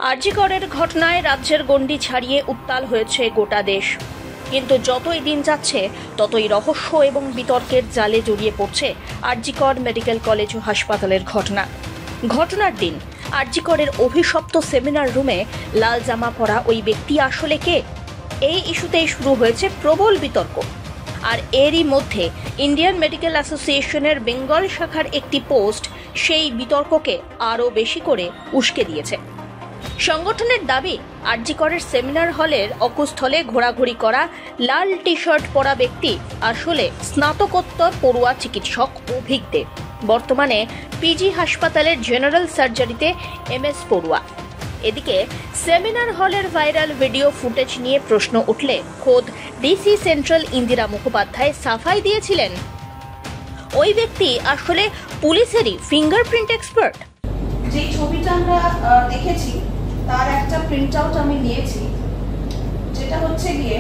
আরজি করের ঘটনায় রাজ্যের গণ্ডি ছাড়িয়ে উত্তাল হয়েছে গোটা দেশ। কিন্তু যতই দিন যাচ্ছে ততই রহস্য এবং বিতর্কের জালে জড়িয়ে পড়ছে আরজি কর মেডিকেল কলেজ ও হাসপাতালের ঘটনার দিন আরজি করের অভিশপ্ত সেমিনার রুমে লাল জামা পরা ওই ব্যক্তি আসলে কে? এই ইস্যুতেই শুরু হয়েছে প্রবল বিতর্ক। আর এরই মধ্যে ইন্ডিয়ান মেডিকেল অ্যাসোসিয়েশনের বেঙ্গল শাখার একটি পোস্ট সেই বিতর্ককে আরও বেশি করে উস্কে দিয়েছে। সংগঠনের দাবি, আরজি করের সেমিনার হলের অকুস্থলে ঘোরাঘুরি করা লাল টি শার্ট পরা ব্যক্তি আসলে স্নাতকোত্তর পড়ুয়া চিকিৎসক অভিক দেব, বর্তমানে পিজি হাসপাতালের জেনারেল সার্জারিতে MS পড়ুয়া। এদিকে সেমিনার হলের ভাইরাল ভিডিও ফুটেজ নিয়ে প্রশ্ন উঠলে খোদ ডিসি সেন্ট্রাল ইন্দিরা মুখোপাধ্যায় সাফাই দিয়েছিলেন ওই ব্যক্তি আসলে পুলিশেরই ফিঙ্গারপ্রিন্ট এক্সপার্ট। যে ছবিটা আমরা দেখেছি তার একটা প্রিন্ট আউট আমি নিয়েছি, যেটা হচ্ছে গিয়ে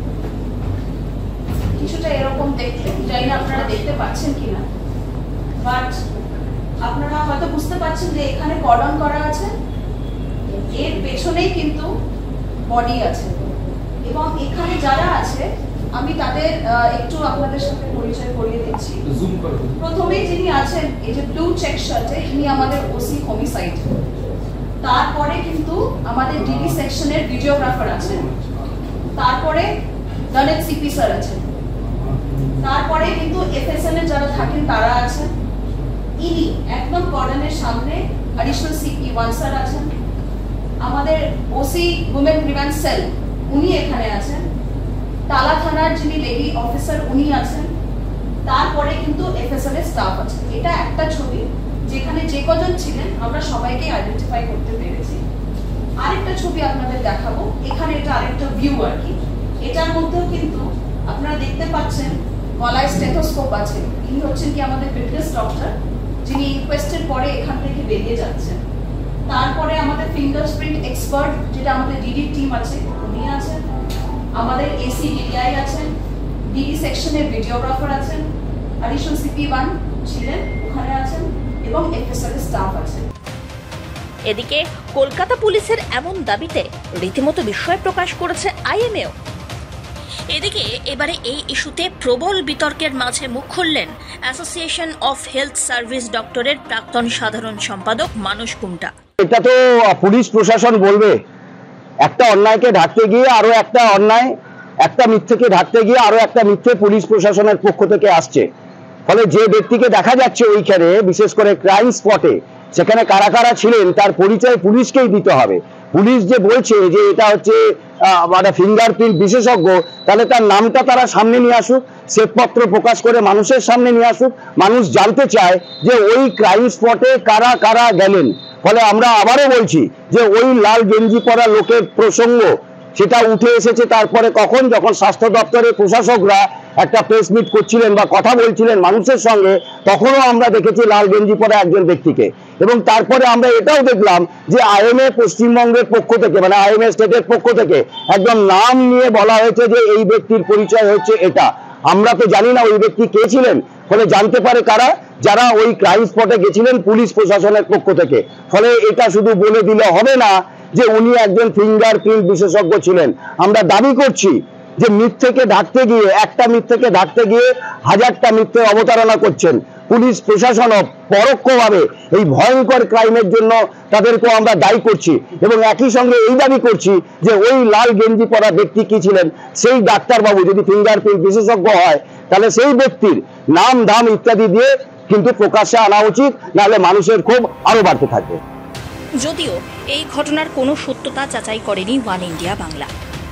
কিছুটা এরকম দেখতে, জানি না আপনারা দেখতে পাচ্ছেন কিনা, বাট আপনারা হয়তো বুঝতে পারছেন যে এখানে কর্ডন করা আছে, এর পেছনেই কিন্তু বডি আছে এবং এখানে যারা আছে আমি তাদের একটু আপনাদের সাথে পরিচয় করিয়ে দিচ্ছি। প্রথমেই যিনি আছেন এই যে ব্লু চেক শার্টে, ইনি আমাদের ওসি হোমিসাইড। তারপরে কিন্তু আমাদের ডিডি সেকশনের ভিডিওগ্রাফার আছেন, তারপরে লনেট সিপি স্যার আছেন, তারপরে কিন্তু FSN এর যারা থাকেন তারা আছেন। ইনি একদম কর্ডনের সামনে অ্যাডিশনাল CP 1 স্যার আছেন, আমাদের ওসি উইমেন গ্রিভেন্স সেল উনি এখানে আছেন, তালা থানার যিনি লেডি অফিসার উনি আছেন, তারপরে কিন্তু FSN এর স্টাফ আছে। এটা একটা ছবি যেখানে যে কজন ছিলেন আমরা সবাইকে আইডেন্টিফাই করতে পেরেছি। আরেকটা ছবি আপনাদের দেখাবো, এখানে এটা আরেকটা ভিউ আর কি। এটার মধ্যেও কিন্তু আপনারা দেখতে পাচ্ছেন গলায় স্টেথোস্কোপ আছে। ইনি হচ্ছেন কি আমাদের ফিটনেস ডক্টর, যিনি ইনকোয়েস্টের পরে এখান থেকে বেরিয়ে যাচ্ছেন। তারপরে আমাদের ফিঙ্গারপ্রিন্ট এক্সপার্ট, যেটা আমাদের ডিডি টিম আছে, উনি আছেন, আমাদের AC DDI আছেন, ডিডি সেকশনের ভিডিওগ্রাফার আছেন, অ্যাডিশনাল CP 1 ছিলেন ওখানে আছেন এবং FSN স্টাফ আছেন। এদিকে কলকাতা পুলিশের এমন দাবিতে রীতিমতো বিস্ময় প্রকাশ করেছে IMAও। এদিকে এবারে এই ইস্যুতে প্রবল বিতর্কের মাঝে মুখ খুললেন অ্যাসোসিয়েশন অফ হেলথ সার্ভিস ডক্টরের প্রাক্তন সাধারণ সম্পাদক মানস কুমটা। এটা তো পুলিশ প্রশাসন বলবে, একটা অন্যায়কে ঢাকতে গিয়ে আরো একটা অন্যায়, একটা মিথ্যেকে ঢাকতে গিয়ে আরো একটা মিথ্যে পুলিশ প্রশাসনের পক্ষ থেকে আসছে। ফলে যে ব্যক্তিকে দেখা যাচ্ছে ওইখানে, বিশেষ করে ক্রাইম স্পটে, সেখানে কারা কারা ছিলেন তার পরিচয় পুলিশকেই দিতে হবে। পুলিশ যে বলছে যে এটা হচ্ছে মানে ফিঙ্গারপ্রিন্ট বিশেষজ্ঞ, তাহলে তার নামটা তারা সামনে নিয়ে আসুক, শ্বেতপত্র প্রকাশ করে মানুষের সামনে নিয়ে আসুক। মানুষ জানতে চায় যে ওই ক্রাইম স্পটে কারা কারা গেলেন। ফলে আমরা আবারও বলছি যে ওই লাল গেঞ্জি পরা লোকের প্রসঙ্গ সেটা উঠে এসেছে তারপরে কখন, যখন স্বাস্থ্য দপ্তরের প্রশাসকরা একটা প্রেস মিট করছিলেন বা কথা বলছিলেন মানুষের সঙ্গে, তখনও আমরা দেখেছি লাল গেঞ্জি পরা একজন ব্যক্তিকে। এবং তারপরে আমরা এটাও দেখলাম যে IMA পশ্চিমবঙ্গের পক্ষ থেকে, মানে IMA স্টেটের পক্ষ থেকে একদম নাম নিয়ে বলা হয়েছে যে এই ব্যক্তির পরিচয় হচ্ছে এটা। আমরা তো জানি না ওই ব্যক্তি কে ছিলেন, ফলে জানতে পারে কারা, যারা ওই ক্রাইম স্পটে গেছিলেন পুলিশ প্রশাসনের পক্ষ থেকে। ফলে এটা শুধু বলে দিলে হবে না যে উনি একজন ফিঙ্গারপ্রিন্ট বিশেষজ্ঞ ছিলেন। আমরা দাবি করছি যে মিথ্যেকে ঢাকতে গিয়ে, একটা মিথ্যেকে ঢাকতে গিয়ে হাজারটা মিথ্যে অবতারণা করছেন পুলিশ প্রশাসনও পরোক্ষভাবে। এই ভয়ঙ্কর ক্রাইমের জন্য তাদেরকেও আমরা দায়ী করছি এবং একই সঙ্গে এই দাবি করছি যে ওই লাল গেঞ্জি পরা ব্যক্তি কি ছিলেন, সেই ডাক্তারবাবু যদি ফিঙ্গারপ্রিন্ট বিশেষজ্ঞ হয় তাহলে সেই ব্যক্তির নাম ধাম ইত্যাদি দিয়ে কিন্তু প্রকাশ্যে আনা উচিত, নাহলে মানুষের ক্ষোভ আরো বাড়তে থাকবে। যদিও এই ঘটনার কোনো সত্যতা যাচাই করেনি ওয়ান ইন্ডিয়া বাংলা।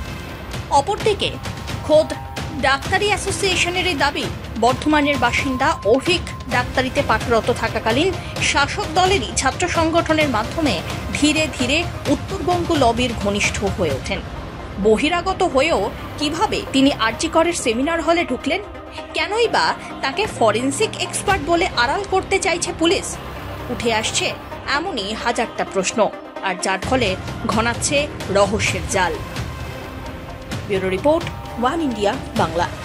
অপরদিকে খোদ ডাক্তারি অ্যাসোসিয়েশনের এই দাবি, বর্ধমানের বাসিন্দা অভিক ডাক্তারিতে পাঠরত থাকাকালীন শাসক দলেরই ছাত্র সংগঠনের মাধ্যমে ধীরে ধীরে উত্তরবঙ্গ লবির ঘনিষ্ঠ হয়ে ওঠেন। বহিরাগত হয়েও কিভাবে তিনি আরজি করের সেমিনার হলে ঢুকলেন? কেনই বা তাকে ফরেন্সিক এক্সপার্ট বলে আড়াল করতে চাইছে পুলিশ? উঠে আসছে এমনই হাজারটা প্রশ্ন, আর যার ফলে ঘনাচ্ছে রহস্যের জাল। Bureau report, one India Bangla.